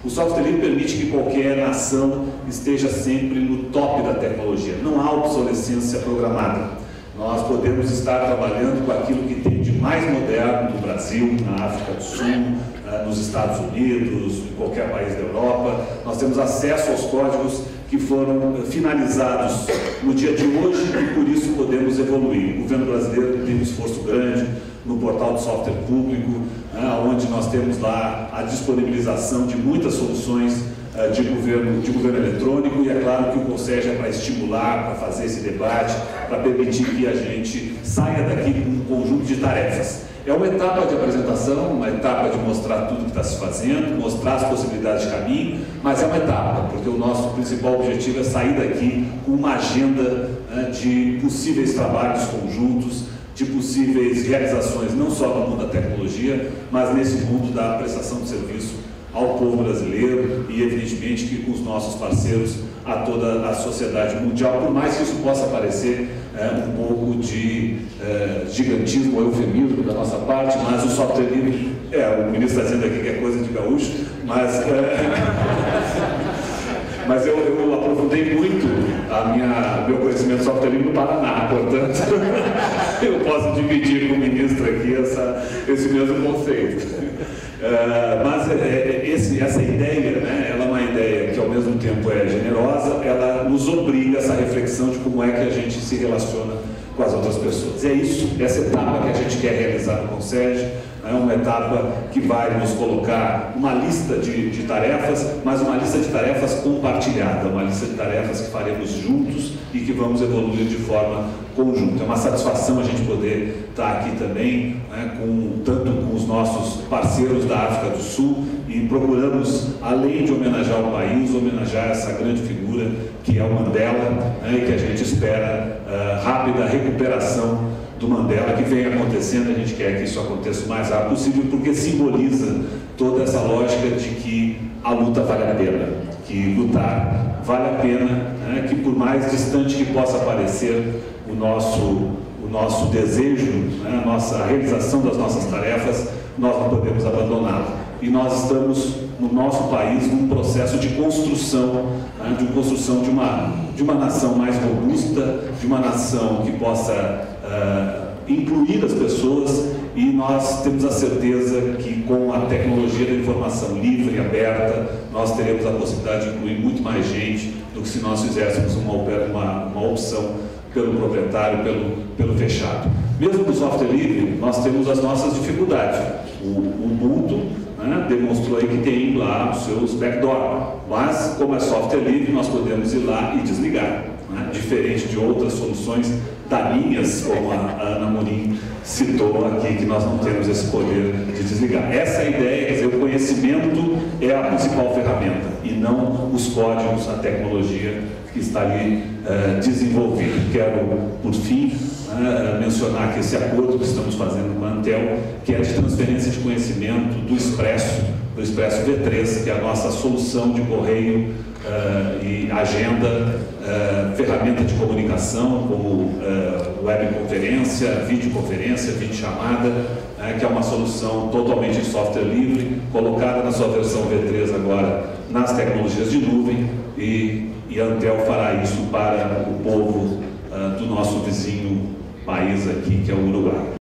O software livre permite que qualquer nação esteja sempre no top da tecnologia. Não há obsolescência programada. Nós podemos estar trabalhando com aquilo que tem de mais moderno no Brasil, na África do Sul, nos Estados Unidos, em qualquer país da Europa. Nós temos acesso aos códigos que foram finalizados no dia de hoje e por isso podemos evoluir. O governo brasileiro tem um esforço grande no portal de software público, onde nós temos lá a disponibilização de muitas soluções de governo eletrônico, e é claro que o CONSERJ é para estimular, para fazer esse debate, para permitir que a gente saia daqui com um conjunto de tarefas. É uma etapa de apresentação, uma etapa de mostrar tudo que está se fazendo, mostrar as possibilidades de caminho, mas é uma etapa, porque o nosso principal objetivo é sair daqui com uma agenda de possíveis trabalhos conjuntos, de possíveis realizações, não só no mundo da tecnologia, mas nesse mundo da prestação de serviço ao povo brasileiro e, evidentemente, que com os nossos parceiros, a toda a sociedade mundial, por mais que isso possa parecer um pouco de gigantismo ou eufemismo da nossa parte, mas o software livre, o ministro está dizendo aqui que é coisa de gaúcho, mas eu aprofundei muito meu conhecimento de software livre no Paraná, portanto, eu posso dividir com o ministro aqui esse mesmo conceito. Mas essa ideia, ela é uma ideia que ao mesmo tempo é generosa, ela nos obriga a essa reflexão de como é que a gente se relaciona com as outras pessoas. E é isso, essa etapa que a gente quer realizar no CONSERJ, é uma etapa que vai nos colocar uma lista de tarefas, mas uma lista de tarefas compartilhada, uma lista de tarefas que faremos juntos e que vamos evoluir de forma conjunta. É uma satisfação a gente poder estar aqui também, tanto com os nossos parceiros da África do Sul, e procuramos, além de homenagear o país, homenagear essa grande figura que é o Mandela, e que a gente espera rápida recuperação do Mandela, que vem acontecendo. A gente quer que isso aconteça o mais rápido possível, porque simboliza toda essa lógica de que a luta vale a pena, que lutar vale a pena, que por mais distante que possa parecer o nosso desejo, a realização das nossas tarefas, nós não podemos abandoná-lo. E nós estamos, no nosso país, num processo de construção, de uma nação mais robusta, de uma nação que possa incluir as pessoas, e nós temos a certeza que com a tecnologia da informação livre e aberta, nós teremos a possibilidade de incluir muito mais gente do que se nós fizéssemos uma opção pelo proprietário, pelo fechado. Mesmo no software livre, nós temos as nossas dificuldades. O Ubuntu demonstrou aí que tem lá os seus backdoor, mas como é software livre, nós podemos ir lá e desligar, diferente de outras soluções daninhas, como a Ana Morim citou aqui, que nós não temos esse poder de desligar. Essa é a ideia, quer dizer, o conhecimento é a principal ferramenta e não os códigos, a tecnologia que está ali desenvolvida. Quero, por fim, mencionar aqui esse acordo que estamos fazendo com a Antel, que é de transferência de conhecimento do Expresso V3, que é a nossa solução de correio e agenda, ferramenta de comunicação, como webconferência, videoconferência, videochamada, que é uma solução totalmente em software livre, colocada na sua versão V3 agora nas tecnologias de nuvem, e a Antel fará isso para o povo do nosso vizinho país aqui, que é o Uruguai.